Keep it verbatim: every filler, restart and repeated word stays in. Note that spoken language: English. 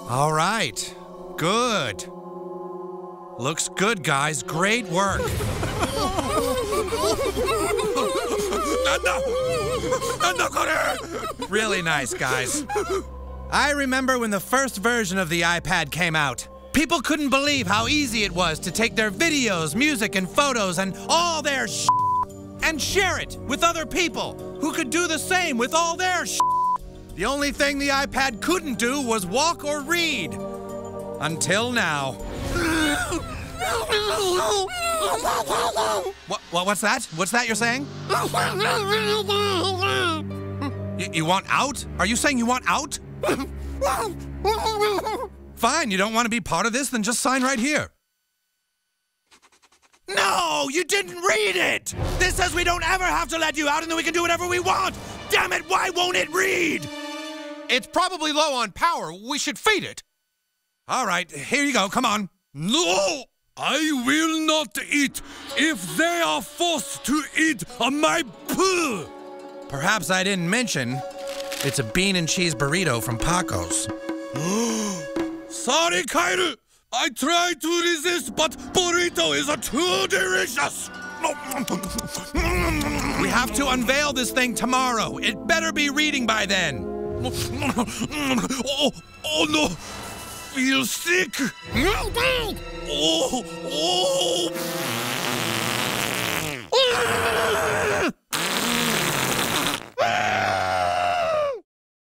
All right. Good. Looks good, guys. Great work. Really nice, guys. I remember when the first version of the iPad came out. People couldn't believe how easy it was to take their videos, music, and photos and all their sh and share it with other people who could do the same with all their sh. The only thing the iPad couldn't do was walk or read. Until now. What, what, what's that? What's that you're saying? You, you want out? Are you saying you want out? Fine, you don't want to be part of this? Then just sign right here. No, you didn't read it! This says we don't ever have to let you out and then we can do whatever we want! Damn it, why won't it read? It's probably low on power. We should feed it. All right, here you go, come on. No, I will not eat if they are forced to eat on my poo. Perhaps I didn't mention, it's a bean and cheese burrito from Paco's. Sorry, Kyre. I tried to resist, but burrito is a too delicious. We have to unveil this thing tomorrow. It better be reading by then. Oh, oh no. Feel sick. No, Dad. Oh, oh. Ah!